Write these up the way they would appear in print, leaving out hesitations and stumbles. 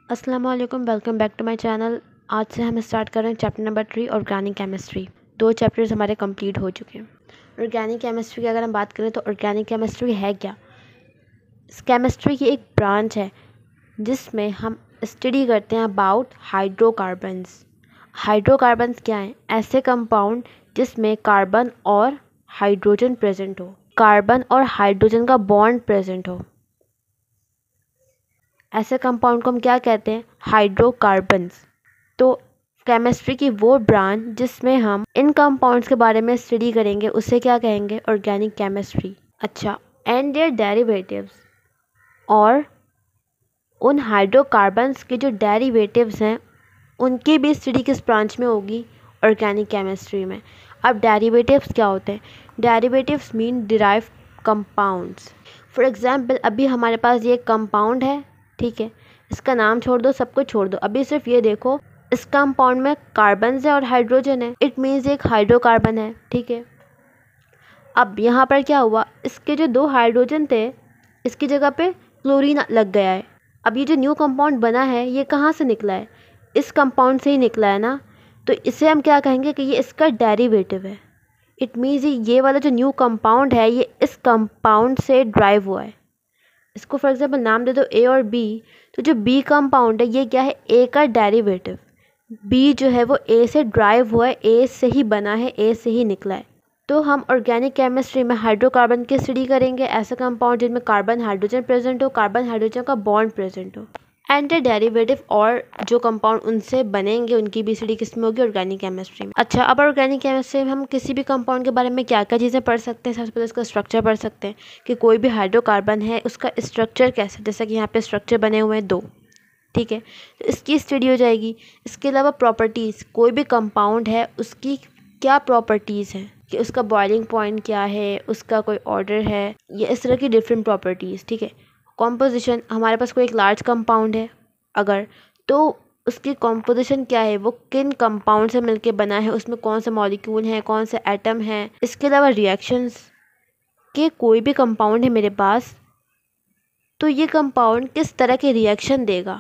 अस्सलाम वालेकुम, welcome back to my channel. आज से हम स्टार्ट कर रहे हैं chapter number 3 organic chemistry. 2 chapters हमारे कंप्लीट हो चुके हैं। ऑर्गेनिक केमिस्ट्री की अगर हम बात करें तो ऑर्गेनिक केमिस्ट्री है क्या? इस केमिस्ट्री की एक ब्रांच है जिसमें हम स्टडी करते हैं अबाउट हाइड्रोकार्बन्स। हाइड्रोकार्बन्स क्या हैं? ऐसे कंपाउंड जिसमें कार्बन और हाइड्रोजन प्रेजेंट हो, कार्बन और हाइड्रोजन का बॉन्ड प्रेजेंट हो। ऐसे कंपाउंड को हम क्या कहते हैं? हाइड्रोकार्बन्स। तो केमिस्ट्री की वो ब्रांच जिसमें हम इन कंपाउंड्स के बारे में स्टडी करेंगे उसे क्या कहेंगे? Organic chemistry. अच्छा, एंड देयर डेरिवेटिव्स, और उन हाइड्रोकार्बन्स के जो डेरिवेटिव्स हैं उनकी भी स्टडी किस ब्रांच में होगी? ऑर्गेनिक केमिस्ट्री में। अब डेरिवेटिव्स क्या होते हैं? Derivatives mean derived compounds. For example, अभी हमारे पास ये कंपाउंड है, ठीक है, इसका नाम छोड़ दो, सब कुछ छोड़ दो, अभी सिर्फ ये देखो, इस कंपाउंड में कार्बन है और हाइड्रोजन है, इट मीन्स एक हाइड्रोकार्बन है, ठीक है। अब यहाँ पर क्या हुआ, इसके जो 2 हाइड्रोजन थे इसकी जगह पे क्लोरीन लग गया है। अब ये जो न्यू कंपाउंड बना है ये कहाँ से निकला है? इस कंपाउंड से ही निकला है ना, तो इसे हम क्या कहेंगे कि ये इसका डेरिवेटिव है। इट मीन्स ये वाला जो न्यू कंपाउंड है ये इस कंपाउंड से ड्राइव हुआ है। इसको फॉर एग्जांपल नाम दे दो ए और बी, तो जो बी कंपाउंड है ये क्या है? ए का डेरिवेटिव। बी जो है वो ए से ड्राइव हुआ है, ए से ही बना है, ए से ही निकला है। तो हम ऑर्गेनिक केमिस्ट्री में हाइड्रोकार्बन की स्टडी करेंगे, ऐसे कंपाउंड जिनमें कार्बन हाइड्रोजन प्रेजेंट हो, कार्बन हाइड्रोजन का बॉन्ड प्रेजेंट हो। एंड द डेरिवेटिव और जो कंपाउंड उनसे बनेंगे उनकी भी स्टडी किस में होगी? ऑर्गेनिक केमिस्ट्री में। अच्छा, अब ऑर्गेनिक केमिस्ट्री में हम किसी भी कंपाउंड के बारे में क्या क्या चीज़ें पढ़ सकते हैं? सबसे पहले उसका स्ट्रक्चर पढ़ सकते हैं कि कोई भी हाइड्रोकार्बन है उसका स्ट्रक्चर कैसा, जैसा कि यहाँ पे स्ट्रक्चर बने हुए हैं 2, ठीक है, तो इसकी स्टडी हो जाएगी। इसके अलावा प्रॉपर्टीज़, कोई भी कंपाउंड है उसकी क्या प्रॉपर्टीज़ हैं, कि उसका बॉइलिंग पॉइंट क्या है, उसका कोई ऑर्डर है, ये इस तरह की डिफरेंट प्रॉपर्टीज़, ठीक है। कॉम्पोजिशन, हमारे पास कोई एक लार्ज कंपाउंड है अगर, तो उसकी कॉम्पोजिशन क्या है, वो किन कंपाउंड से मिलके बना है, उसमें कौन से मॉलिक्यूल हैं, कौन से एटम हैं। इसके अलावा रिएक्शंस, के कोई भी कंपाउंड है मेरे पास तो ये कंपाउंड किस तरह के रिएक्शन देगा,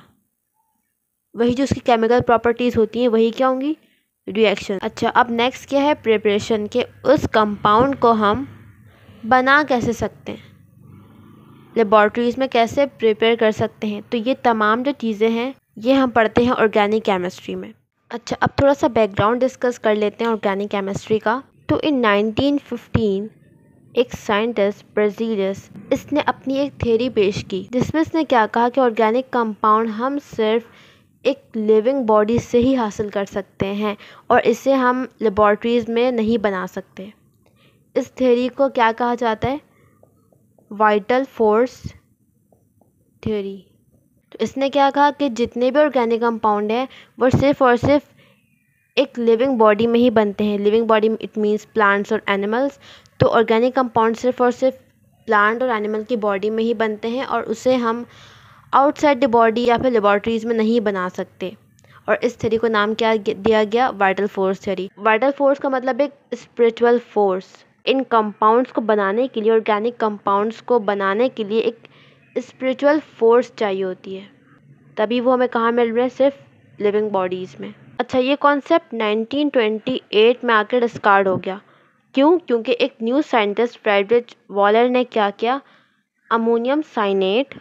वही जो उसकी केमिकल प्रॉपर्टीज़ होती हैं वही क्या होंगी? रिएक्शन। अच्छा, अब नेक्स्ट क्या है? प्रिपरेशन, के उस कंपाउंड को हम बना कैसे सकते हैं, लेबॉर्ट्रीज़ में कैसे प्रिपेयर कर सकते हैं। तो ये तमाम जो चीज़ें हैं ये हम पढ़ते हैं ऑर्गेनिक केमिस्ट्री में। अच्छा, अब थोड़ा सा बैकग्राउंड डिस्कस कर लेते हैं ऑर्गेनिक केमिस्ट्री का। तो इन 1915 एक साइंटिस्ट ब्राजीलियस, इसने अपनी एक थ्योरी पेश की जिसमें इसने क्या कहा कि ऑर्गेनिक कंपाउंड हम सिर्फ एक लिविंग बॉडी से ही हासिल कर सकते हैं और इसे हम लेबॉर्ट्रीज़ में नहीं बना सकते। इस थ्योरी को क्या कहा जाता है? Vital force theory. तो इसने क्या कहा कि जितने भी ऑर्गेनिक कंपाउंड हैं वो सिर्फ और सिर्फ एक लिविंग बॉडी में ही बनते हैं। Living body it means plants और एनिमल्स। तो ऑर्गेनिक कंपाउंड सिर्फ और सिर्फ प्लांट और एनिमल की बॉडी में ही बनते हैं और उसे हम आउटसाइड द बॉडी या फिर लेबॉर्ट्रीज़ में नहीं बना सकते। और इस थ्योरी को नाम क्या दिया गया? Vital force theory. Vital force का मतलब एक स्पिरिचुअल फोर्स। इन कंपाउंड्स को बनाने के लिए, ऑर्गेनिक कंपाउंड्स को बनाने के लिए एक स्पिरिचुअल फोर्स चाहिए होती है, तभी वो हमें कहाँ मिल रहे हैं? सिर्फ लिविंग बॉडीज़ में। अच्छा, ये कॉन्सेप्ट 1928 में आकर डिस्कार्ड हो गया। क्यों? क्योंकि एक न्यू साइंटिस्ट फ्रेडरिच वॉलर ने क्या किया? अमोनियम साइनेट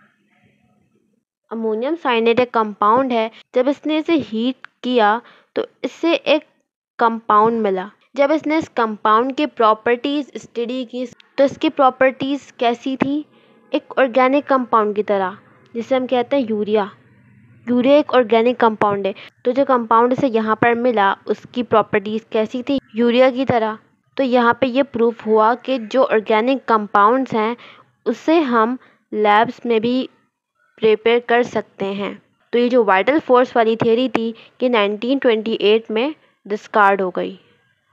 एक कंपाउंड है, जब इसने इसे हीट किया तो इससे एक कंपाउंड मिला। जब इसने इस कंपाउंड की प्रॉपर्टीज़ स्टडी की तो इसकी प्रॉपर्टीज़ कैसी थी? एक ऑर्गेनिक कंपाउंड की तरह, जिसे हम कहते हैं यूरिया। यूरिया एक ऑर्गेनिक कंपाउंड है, तो जो कंपाउंड इसे यहाँ पर मिला उसकी प्रॉपर्टीज़ कैसी थी? यूरिया की तरह। तो यहाँ पे ये प्रूफ हुआ कि जो ऑर्गेनिक कंपाउंड्स हैं उसे हम लैब्स में भी प्रिपेयर कर सकते हैं। तो ये जो वाइटल फोर्स वाली थियरी थी कि 1928 में डिस्कार्ड हो गई।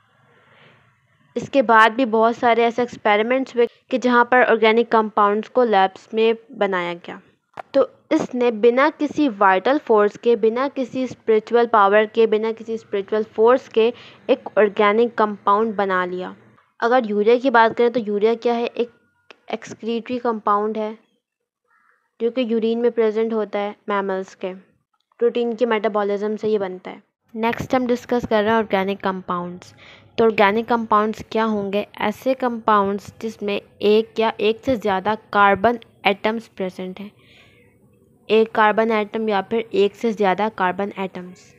इसके बाद भी बहुत सारे ऐसे एक्सपेरिमेंट्स हुए कि जहाँ पर ऑर्गेनिक कंपाउंड्स को लैब्स में बनाया गया। तो इसने बिना किसी वाइटल फोर्स के, बिना किसी स्पिरिचुअल पावर के, बिना किसी स्पिरिचुअल फोर्स के एक ऑर्गेनिक कंपाउंड बना लिया। अगर यूरिया की बात करें तो यूरिया क्या है? एक एक्सक्रीटरी कंपाउंड है, जो कि यूरिन में प्रेजेंट होता है मैमल्स के। प्रोटीन के मेटाबॉलिज्म से ये बनता है। नेक्स्ट हम डिस्कस कर रहे हैं ऑर्गेनिक कंपाउंड्स। तो ऑर्गेनिक कंपाउंड्स क्या होंगे? ऐसे कंपाउंड्स जिसमें एक या एक से ज़्यादा कार्बन एटम्स प्रेजेंट हैं। एक कार्बन एटम या फिर एक से ज़्यादा कार्बन एटम्स,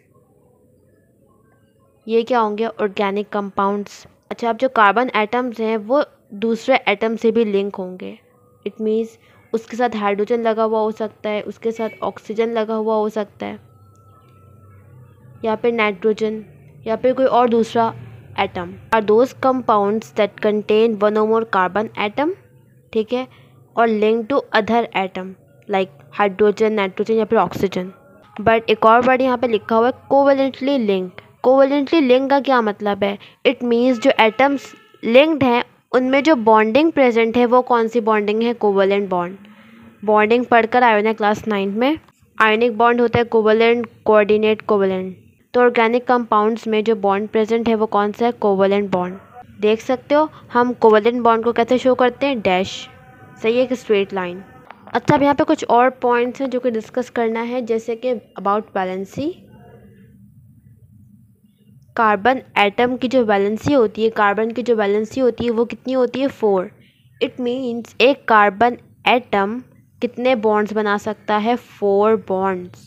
ये क्या होंगे? Organic compounds. अच्छा, अब जो कार्बन एटम्स हैं वो दूसरे एटम से भी लिंक होंगे। इट मीन्स उसके साथ हाइड्रोजन लगा हुआ हो सकता है, उसके साथ ऑक्सीजन लगा हुआ हो सकता है, या फिर नाइट्रोजन, या फिर कोई और दूसरा atom. Are those compounds that contain one or more carbon atom, ठीक है, और link to other atom like hydrogen, nitrogen या फिर ऑक्सीजन। बट एक और वर्ड यहाँ पे लिखा हुआ है कोवेलेंटली लिंक। कोवेलेंटली लिंक का क्या मतलब है? इट मीन्स जो एटम्स लिंक्ड हैं उनमें जो बॉन्डिंग प्रेजेंट है वो कौन सी बॉन्डिंग है? Covalent bond. बॉन्डिंग पढ़कर आए हैं क्लास 9 में। आयनिक बॉन्ड होता है कोवेलेंट, कोऑर्डिनेट, कोवेलेंट। तो ऑर्गेनिक कंपाउंड्स में जो बॉन्ड प्रेजेंट है वो कौन सा है? Covalent bond. देख सकते हो हम कोवेलेंट बॉन्ड को कैसे शो करते हैं? डैश। सही है, एक स्ट्रेट लाइन। अच्छा, अब यहाँ पे कुछ और पॉइंट्स हैं जो कि डिस्कस करना है, जैसे कि अबाउट वैलेंसी। कार्बन एटम की जो वैलेंसी होती है, कार्बन की जो वैलेंसी होती है वो कितनी होती है? 4। इट मीन्स एक कार्बन एटम कितने बॉन्ड्स बना सकता है? 4 बॉन्ड्स।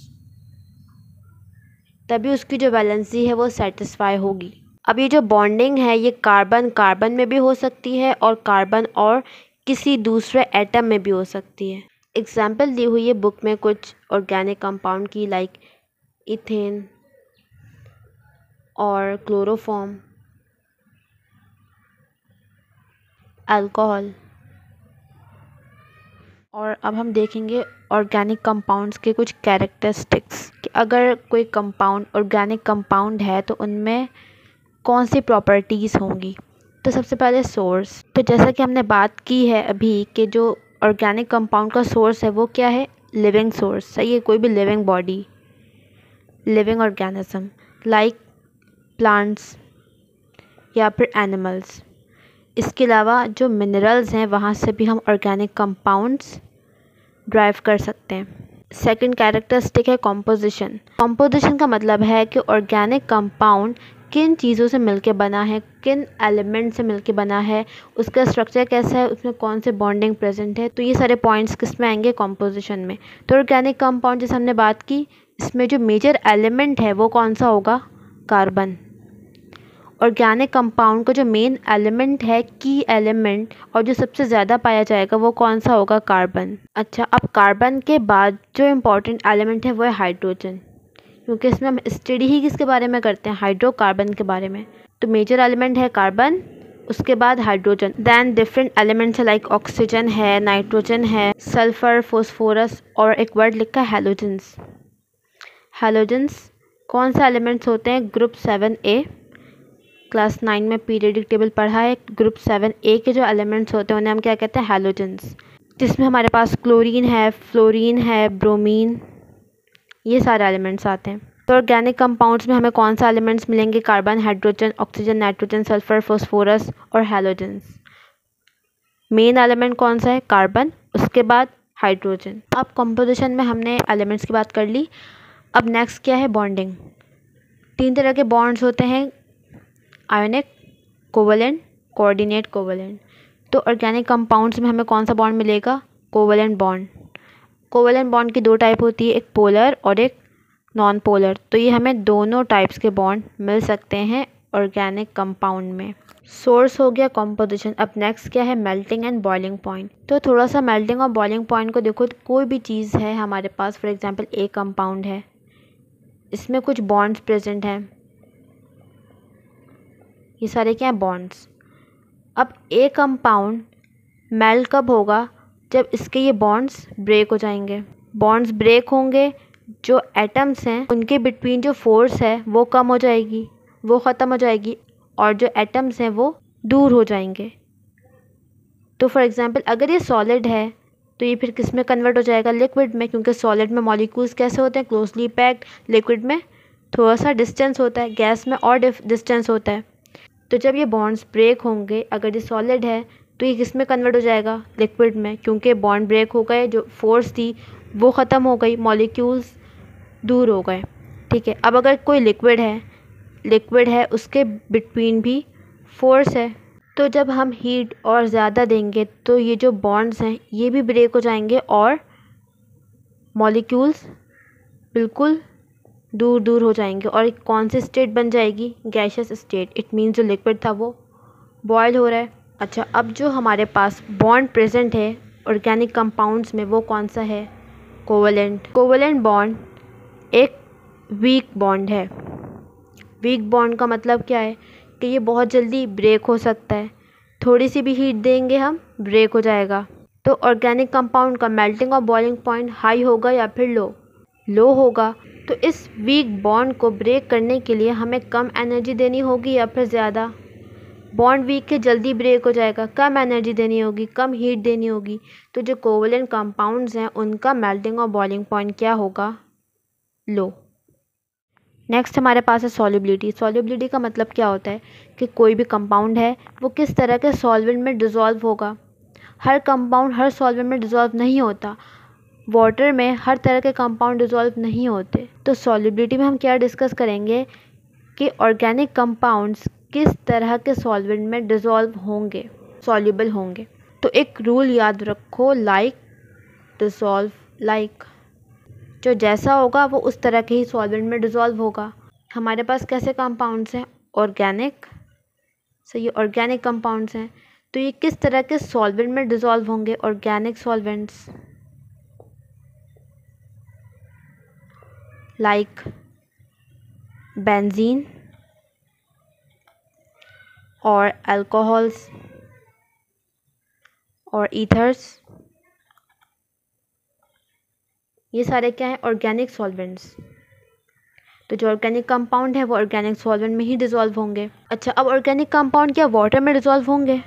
तभी उसकी जो वैलेंसी है वो सेटिस्फाई होगी। अब ये जो बॉन्डिंग है ये कार्बन कार्बन में भी हो सकती है और कार्बन और किसी दूसरे एटम में भी हो सकती है। एग्जाम्पल दी हुई है बुक में कुछ ऑर्गेनिक कंपाउंड की, लाइक इथेन और क्लोरोफॉर्म, अल्कोहल। और अब हम देखेंगे ऑर्गेनिक कंपाउंड्स के कुछ कैरेक्टरिस्टिक्स कि अगर कोई कंपाउंड ऑर्गेनिक कंपाउंड है तो उनमें कौन सी प्रॉपर्टीज़ होंगी। तो सबसे पहले सोर्स। तो जैसा कि हमने बात की है अभी कि जो ऑर्गेनिक कंपाउंड का सोर्स है वो क्या है? Living source. सही है, कोई भी living body, living organism like plants या फिर एनिमल्स। इसके अलावा जो मिनरल्स हैं वहाँ से भी हम ऑर्गेनिक कंपाउंड्स ड्राइव कर सकते हैं। सेकंड कैरेक्टरिस्टिक है कॉम्पोजिशन। कॉम्पोजिशन का मतलब है कि ऑर्गेनिक कंपाउंड किन चीज़ों से मिलके बना है, किन एलिमेंट से मिलके बना है, उसका स्ट्रक्चर कैसा है, उसमें कौन से बॉन्डिंग प्रेजेंट है। तो ये सारे पॉइंट्स किस में आएंगे? कॉम्पोजिशन में। तो ऑर्गेनिक कंपाउंड जैसे हमने बात की, इसमें जो मेजर एलिमेंट है वो कौन सा होगा? कार्बन। ऑर्गेनिक कंपाउंड का जो मेन एलिमेंट है, की एलिमेंट, और जो सबसे ज़्यादा पाया जाएगा वो कौन सा होगा? कार्बन। अच्छा, अब कार्बन के बाद जो इम्पॉर्टेंट एलिमेंट है वो है हाइड्रोजन, क्योंकि इसमें हम स्टडी ही किसके बारे में करते हैं? हाइड्रोकार्बन के बारे में। तो मेजर एलिमेंट है कार्बन, उसके बाद हाइड्रोजन, देन डिफरेंट एलिमेंट्स है लाइक ऑक्सीजन है, नाइट्रोजन है, सल्फर, फॉस्फोरस, और एक वर्ड लिखा है हैलोजेंस। हैलोजेंस कौन सा एलिमेंट्स होते हैं? Group 7A। क्लास 9 में पीरियडिक टेबल पढ़ा है। ग्रुप 7A के जो एलिमेंट्स होते हैं उन्हें हम क्या कहते हैं? हैलोजेंस। जिसमें हमारे पास क्लोरीन है, फ्लोरीन है, ब्रोमीन, ये सारे एलिमेंट्स आते हैं। तो ऑर्गेनिक कंपाउंड्स में हमें कौन सा एलिमेंट्स मिलेंगे? Carbon, hydrogen, oxygen, nitrogen, sulphur, phosphorus और हैलोजेंस। मेन एलिमेंट कौन सा है? कार्बन, उसके बाद हाइड्रोजन। अब कंपोजिशन में हमने एलिमेंट्स की बात कर ली। अब नेक्स्ट क्या है? बॉन्डिंग। 3 तरह के बॉन्ड्स होते हैं, आयोनिक, कोवेलेंट, कोऑर्डिनेट, कोवेलेंट। तो ऑर्गेनिक कंपाउंड्स में हमें कौन सा बॉन्ड मिलेगा? Covalent bond. कोवेलेंट बॉन्ड की 2 टाइप होती है, एक पोलर और एक नॉन पोलर। तो ये हमें दोनों टाइप्स के बॉन्ड मिल सकते हैं ऑर्गेनिक कंपाउंड में। सोर्स हो गया कंपोजिशन। अब नेक्स्ट क्या है? Melting and boiling point. तो थोड़ा सा मेल्टिंग और बॉइलिंग पॉइंट को देखो। कोई भी चीज़ है हमारे पास, फॉर एग्जांपल ए कंपाउंड है, इसमें कुछ बॉन्ड्स प्रेजेंट हैं, ये सारे क्या हैं? बॉन्ड्स। अब ए कंपाउंड मेल्ट कब होगा? जब इसके ये बॉन्ड्स ब्रेक हो जाएंगे। बॉन्ड्स ब्रेक होंगे, जो एटम्स हैं उनके बिटवीन जो फोर्स है वो कम हो जाएगी, वो ख़त्म हो जाएगी, और जो एटम्स हैं वो दूर हो जाएंगे। तो फॉर एग्जांपल अगर ये सॉलिड है तो ये फिर किस में कन्वर्ट हो जाएगा? लिक्विड में, क्योंकि सॉलिड में मॉलिक्यूल्स कैसे होते हैं? Closely packed. लिक्विड में थोड़ा सा डिस्टेंस होता है, गैस में और डिस्टेंस होता है। तो जब ये बॉन्ड्स ब्रेक होंगे, अगर ये सॉलिड है तो ये किस में कन्वर्ट हो जाएगा, लिक्विड में, क्योंकि बॉन्ड ब्रेक हो गए, जो फोर्स थी वो ख़त्म हो गई, मॉलिक्यूल्स दूर हो गए। ठीक है, अब अगर कोई लिक्विड है उसके बिटवीन भी फोर्स है, तो जब हम हीट और ज़्यादा देंगे तो ये जो बॉन्ड्स हैं ये भी ब्रेक हो जाएंगे और मॉलिक्यूल्स बिल्कुल दूर दूर हो जाएंगे और एक कौन सी स्टेट बन जाएगी, गैशियस स्टेट। इट मीन्स जो लिक्विड था वो बॉयल हो रहा है। अच्छा, अब जो हमारे पास बॉन्ड प्रेजेंट है ऑर्गेनिक कंपाउंड्स में वो कौन सा है, कोवलेंट बॉन्ड एक वीक बॉन्ड है। वीक बॉन्ड का मतलब क्या है कि ये बहुत जल्दी ब्रेक हो सकता है, थोड़ी सी भी हीट देंगे हम ब्रेक हो जाएगा। तो ऑर्गेनिक कंपाउंड का मेल्टिंग और बॉइलिंग पॉइंट हाई होगा या फिर लो होगा। तो इस वीक बॉन्ड को ब्रेक करने के लिए हमें कम एनर्जी देनी होगी या फिर ज़्यादा, बॉन्ड वीक है जल्दी ब्रेक हो जाएगा, कम एनर्जी देनी होगी, कम हीट देनी होगी। तो जो कोवलेंट कंपाउंड्स हैं उनका मेल्टिंग और बॉइलिंग पॉइंट क्या होगा, लो। नेक्स्ट हमारे पास है सॉल्युबिलिटी। सॉल्युबिलिटी का मतलब क्या होता है कि कोई भी कंपाउंड है वो किस तरह के सॉल्वेंट में डिज़ोल्व होगा। हर कंपाउंड हर सॉल्वेंट में डिज़ोल्व नहीं होता, वाटर में हर तरह के कंपाउंड डिज़ोल्व नहीं होते। तो सॉल्युबिलिटी में हम क्या डिस्कस करेंगे कि ऑर्गेनिक कंपाउंड्स किस तरह के सॉल्वेंट में डिज़ोल्व होंगे, सॉल्युबल होंगे। तो एक रूल याद रखो, लाइक डिज़ोल्व लाइक, जो जैसा होगा वो उस तरह के ही सॉल्वेंट में डिज़ोल्व होगा। हमारे पास कैसे कंपाउंड्स हैं, ऑर्गेनिक, सो ये ऑर्गेनिक कंपाउंड्स हैं, तो ये किस तरह के सॉल्वेंट में डिज़ोल्व होंगे, ऑर्गेनिक सॉल्वेंट्स, लाइक बेंजीन और अल्कोहल्स और ईथर्स, ये सारे क्या हैं, ऑर्गेनिक सॉल्वेंट्स। तो जो ऑर्गेनिक कंपाउंड है वो ऑर्गेनिक सॉल्वेंट में ही डिज़ोल्व होंगे। अच्छा, अब ऑर्गेनिक कंपाउंड क्या वाटर में डिज़ोल्व होंगे,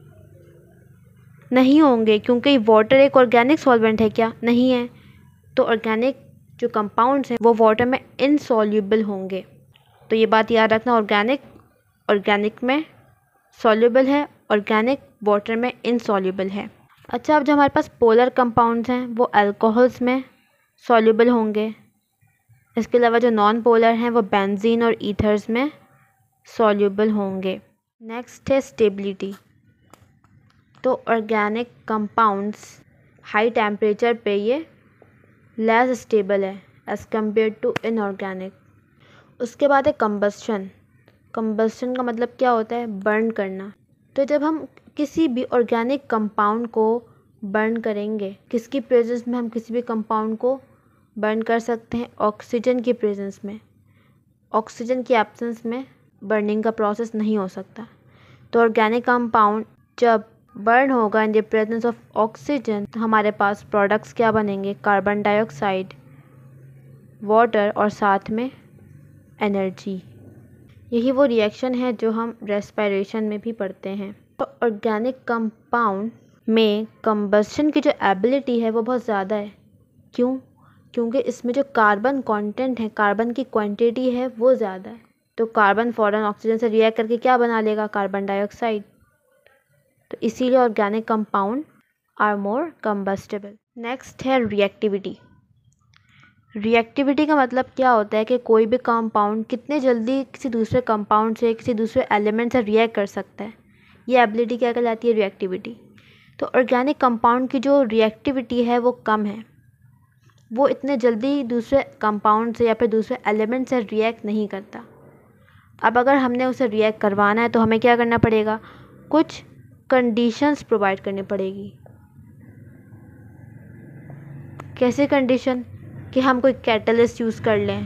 नहीं होंगे, क्योंकि वाटर एक ऑर्गेनिक सॉल्वेंट है क्या, नहीं है। तो ऑर्गेनिक जो कंपाउंड्स हैं वो वाटर में इनसॉल्युबल होंगे। तो ये बात याद रखना, ऑर्गेनिक में सॉल्युबल है, ऑर्गेनिक वाटर में इनसॉल्युबल है। अच्छा, अब जो हमारे पास पोलर कंपाउंड्स हैं वो अल्कोहल्स में सॉल्युबल होंगे, इसके अलावा जो नॉन पोलर हैं वो बेंजीन और ईथर्स में सॉल्युबल होंगे। नेक्स्ट है स्टेबिलिटी। तो ऑर्गेनिक कंपाउंड्स हाई टेम्परेचर पे ये लेस स्टेबल है एज़ कम्पेयर टू इनऑर्गेनिक। उसके बाद है कंबस्शन। कंबस्शन का मतलब क्या होता है, बर्न करना। तो जब हम किसी भी ऑर्गेनिक कंपाउंड को बर्न करेंगे, किसकी प्रेजेंस में हम किसी भी कंपाउंड को बर्न कर सकते हैं, ऑक्सीजन की प्रेजेंस में। ऑक्सीजन की एब्सेंस में बर्निंग का प्रोसेस नहीं हो सकता। तो ऑर्गेनिक कंपाउंड जब बर्न होगा in the presence of oxygen, तो हमारे पास प्रोडक्ट्स क्या बनेंगे, कार्बन डाइऑक्साइड, वाटर और साथ में एनर्जी। यही वो रिएक्शन है जो हम रेस्पिरेशन में भी पढ़ते हैं। तो ऑर्गेनिक कंपाउंड में कंबस्शन की जो एबिलिटी है वो बहुत ज़्यादा है। क्यों? क्योंकि इसमें जो कार्बन कंटेंट है, कार्बन की क्वांटिटी है वो ज़्यादा है। तो कार्बन फ़ौरन ऑक्सीजन से रिएक्ट करके क्या बना लेगा, कार्बन डाइऑक्साइड। तो इसीलिए organic compound are more combustible. Next है रिएक्टिविटी। रिएक्टिविटी का मतलब क्या होता है कि कोई भी कंपाउंड कितने जल्दी किसी दूसरे कंपाउंड से, किसी दूसरे एलिमेंट से रिएक्ट कर सकता है, ये एबिलिटी क्या कहलाती है, रिएक्टिविटी। तो ऑर्गेनिक कंपाउंड की जो रिएक्टिविटी है वो कम है, वो इतने जल्दी दूसरे कंपाउंड से या फिर दूसरे एलिमेंट से रिएक्ट नहीं करता। अब अगर हमने उसे रिएक्ट करवाना है तो हमें क्या करना पड़ेगा, कुछ कंडीशंस प्रोवाइड करनी पड़ेगी। कैसे कंडीशन, कि हम कोई कैटलिस्ट यूज़ कर लें,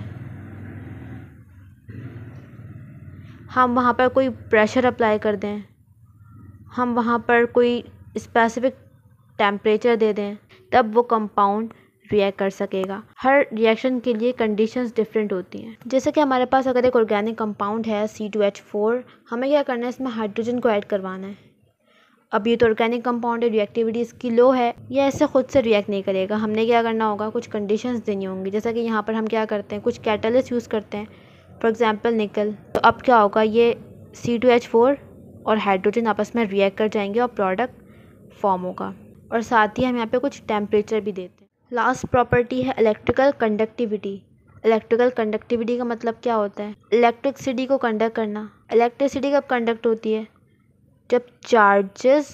हम वहाँ पर कोई प्रेशर अप्लाई कर दें, हम वहाँ पर कोई स्पेसिफिक टेम्परेचर दे दें, तब वो कंपाउंड रिएक्ट कर सकेगा। हर रिएक्शन के लिए कंडीशंस डिफरेंट होती हैं। जैसे कि हमारे पास अगर एक ऑर्गेनिक कंपाउंड है C2H4, हमें क्या करना है, इसमें हाइड्रोजन को ऐड करवाना है। अब ये तो ऑर्गेनिक कंपाउंड है, रिएक्टिविटी इसकी लो है, ये ऐसे खुद से रिएक्ट नहीं करेगा। हमने क्या करना होगा, कुछ कंडीशंस देनी होंगी। जैसा कि यहाँ पर हम क्या करते हैं, कुछ कैटलिस्ट यूज़ करते हैं, फॉर एग्जांपल निकल। तो अब क्या होगा, ये C2H4 और हाइड्रोजन आपस में रिएक्ट कर जाएंगे और प्रोडक्ट फॉर्म होगा। और साथ ही हम यहाँ पे कुछ टेम्परेचर भी देते हैं। लास्ट प्रॉपर्टी है इलेक्ट्रिकल कंडक्टिविटी। इलेक्ट्रिकल कंडक्टिविटी का मतलब क्या होता है? इलेक्ट्रिसिटी को कंडक्ट करना। इलेक्ट्रिसिटी कब कंडक्ट होती है? जब चार्जेस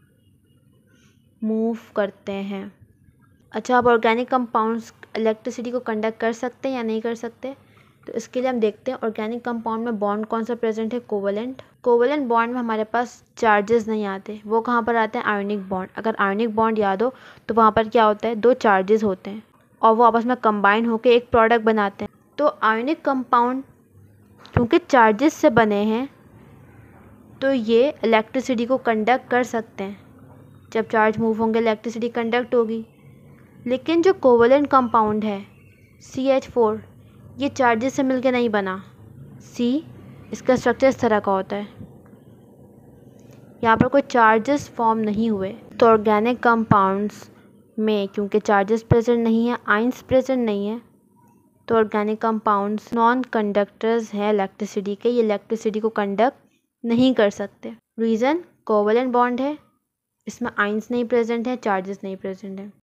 मूव करते हैं। अच्छा, अब ऑर्गेनिक कंपाउंड्स इलेक्ट्रिसिटी को कंडक्ट कर सकते हैं या नहीं कर सकते? तो इसके लिए हम देखते हैं ऑर्गेनिक कंपाउंड में बॉन्ड कौन सा प्रेजेंट है? कोवलेंट। कोवलेंट बॉन्ड में हमारे पास चार्जेस नहीं आते, वो कहाँ पर आते हैं? Ionic bond. अगर आयोनिक बॉन्ड याद हो तो वहाँ पर क्या होता है? दो चार्जेस होते हैं और वो आपस में कंबाइन होकर एक प्रोडक्ट बनाते हैं। तो आयोनिक कंपाउंड क्योंकि चार्जेस से बने हैं तो ये इलेक्ट्रिसिटी को कंडक्ट कर सकते हैं। जब चार्ज मूव होंगे इलेक्ट्रिसिटी कंडक्ट होगी। लेकिन जो कोवलेंट कंपाउंड है CH4, ये चार्जेस से मिलकर नहीं बना। इसका स्ट्रक्चर इस तरह का होता है, यहाँ पर कोई चार्जेस फॉर्म नहीं हुए। तो ऑर्गेनिक कंपाउंड्स में क्योंकि चार्जेस प्रेजेंट नहीं है, आयंस प्रेजेंट नहीं है, तो ऑर्गेनिक कंपाउंड्स नॉन कंडक्टर्स हैं इलेक्ट्रिसिटी के। ये इलेक्ट्रिसिटी को कंडक्ट नहीं कर सकते। रीज़न कोवलेंट बॉन्ड है, इसमें आयंस नहीं प्रेजेंट है, चार्जेस नहीं प्रेजेंट है।